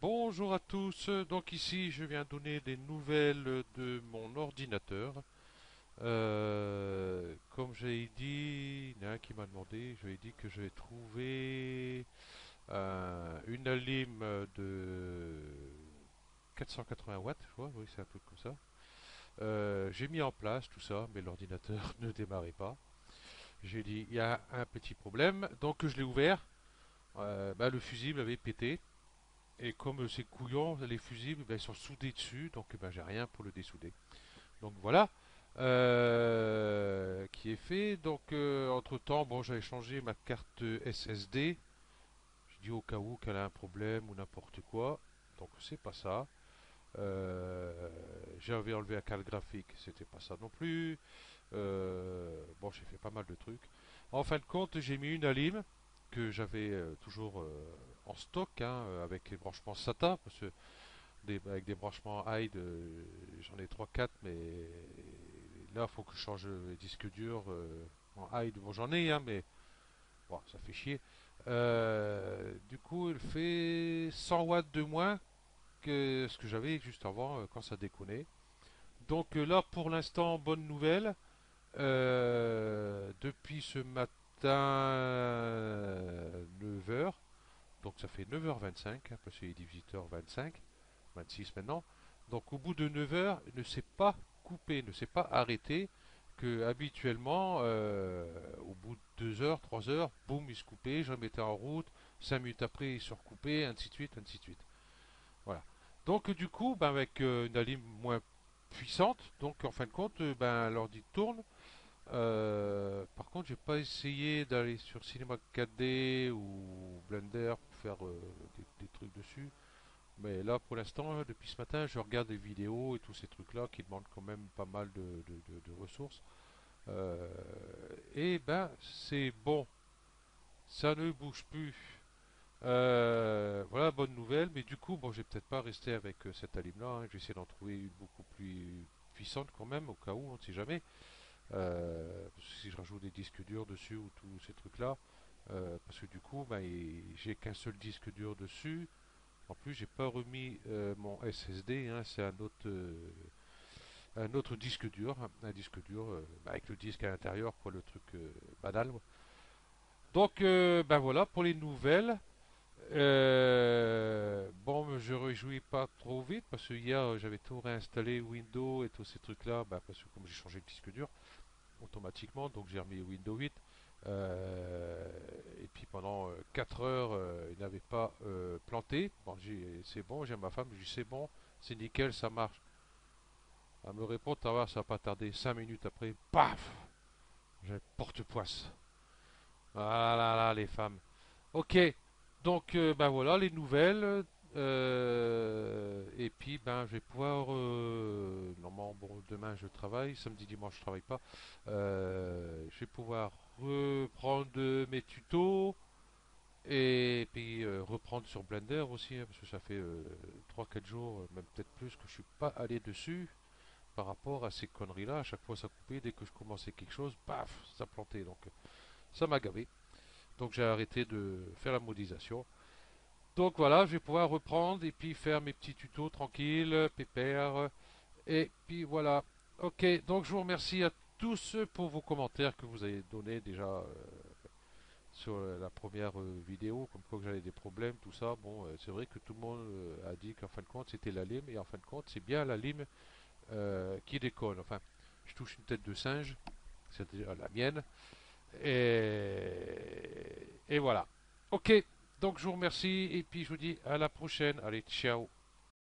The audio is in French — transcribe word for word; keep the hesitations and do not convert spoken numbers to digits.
Bonjour à tous, donc ici je viens donner des nouvelles de mon ordinateur. Euh, comme j'ai dit, il y en a un qui m'a demandé, je lui ai dit que j'avais trouvé euh, une alim de quatre cent quatre-vingts watts, je crois, oui c'est un truc comme ça. Euh, j'ai mis en place tout ça, mais l'ordinateur ne démarrait pas. J'ai dit, il y a un petit problème, donc je l'ai ouvert. Euh, bah, le fusible avait pété. Et comme c'est couillon, les fusibles, ben, ils sont soudés dessus, donc ben, j'ai rien pour le dessouder. Donc voilà, euh, qui est fait. Donc euh, entre-temps, bon, j'avais changé ma carte S S D. Je dis au cas où qu'elle a un problème ou n'importe quoi. Donc c'est pas ça. Euh, J'avais enlevé la carte graphique, c'était pas ça non plus. Euh, bon, j'ai fait pas mal de trucs. En fin de compte, j'ai mis une alim que j'avais euh, toujours euh, en stock, hein, euh, avec les branchements SATA, parce que des- avec des branchements H I D, euh, j'en ai trois quatre, mais là, il faut que je change les disques durs euh, en H I D. Bon, j'en ai, hein, mais bon, ça fait chier. Euh, du coup, il fait cent watts de moins que ce que j'avais juste avant, euh, quand ça déconnait. Donc euh, là, pour l'instant, bonne nouvelle. Euh, depuis ce matin, neuf heures, donc ça fait neuf heures vingt-cinq, hein, parce qu'il est dix-huit heures vingt-cinq, vingt-six maintenant. Donc au bout de neuf heures, il ne s'est pas coupé, ne s'est pas arrêté, que habituellement, euh, au bout de deux heures, trois heures, boum, il se coupait, je remettais en route, cinq minutes après, il se recoupait, ainsi de suite, ainsi de suite. Voilà. Donc du coup, ben, avec euh, une alim moins puissante, donc en fin de compte, euh, ben, l'ordi tourne. Euh, par contre, j'ai pas essayé d'aller sur Cinema quatre D ou Blender pour faire euh, des, des trucs dessus. Mais là, pour l'instant, euh, depuis ce matin, je regarde des vidéos et tous ces trucs-là qui demandent quand même pas mal de, de- de- de ressources. Euh, et ben, c'est bon, ça ne bouge plus. Euh, voilà, bonne nouvelle. Mais du coup, bon, je vais peut-être pas rester avec euh, cette alim-là, hein. Je vais essayer d'en trouver une beaucoup plus puissante quand même, au cas où, on ne sait jamais. Euh, parce que si je rajoute des disques durs dessus ou tous ces trucs-là, euh, parce que du coup, bah, j'ai qu'un seul disque dur dessus. En plus, j'ai pas remis euh, mon S S D, hein, c'est un autre, euh, un autre disque dur, un disque dur euh, bah, avec le disque à l'intérieur, quoi, le truc euh, banal. Donc, euh, ben voilà pour les nouvelles. Euh, bon, je ne réjouis pas trop vite parce que hier j'avais tout réinstallé Windows et tous ces trucs-là, bah, parce que comme j'ai changé le disque dur automatiquement, donc j'ai remis Windows huit. Euh, et puis pendant euh, quatre heures, euh, il n'avait pas euh, planté. Bon, c'est bon, j'ai ma femme, je dis c'est bon, c'est nickel, ça marche. Elle me répond, ça va, ça va pas tarder. Cinq minutes après, paf, j'ai porte-poisse. Ah là là, les femmes. Ok, donc euh, ben voilà les nouvelles. Euh, et puis ben je vais pouvoir euh, normalement bon demain je travaille, samedi dimanche je travaille pas. Euh, je vais pouvoir reprendre mes tutos et puis euh, reprendre sur Blender aussi, hein, parce que ça fait euh, trois quatre jours, euh, même peut-être plus que je suis pas allé dessus par rapport à ces conneries là. À chaque fois ça coupait, dès que je commençais quelque chose, paf, ça plantait, donc euh, ça m'a gavé. Donc j'ai arrêté de faire la modélisation. Donc voilà, je vais pouvoir reprendre et puis faire mes petits tutos tranquilles, pépère. Et puis voilà. Ok, donc je vous remercie à tous pour vos commentaires que vous avez donnés déjà euh, sur la première euh, vidéo, comme quoi que j'avais des problèmes, tout ça. Bon, euh, c'est vrai que tout le monde euh, a dit qu'en fin de compte c'était la lime, et en fin de compte c'est bien la lime euh, qui déconne. Enfin, je touche une tête de singe, c'est déjà la mienne. Et, et voilà. Ok, donc je vous remercie et puis je vous dis à la prochaine. Allez, ciao.